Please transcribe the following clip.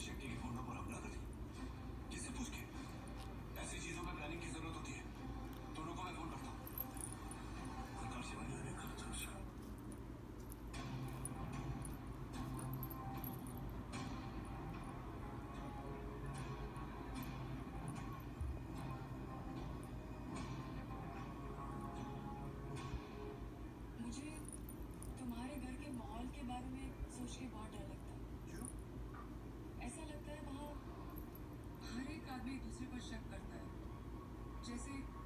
शक्ति के फोन पर हमला कर दी। किससे पूछ के? ऐसी चीजों में प्लानिंग की जरूरत होती है। दोनों को मैं फोन करता हूँ। प्रकाश से मैंने देखा था उसे। मुझे तुम्हारे घर के माहौल के बारे में सोच के बहुत डर लगता है। क्यों? ऐसा लगता है वहाँ हर एक आदमी दूसरे पर शक करता है, जैसे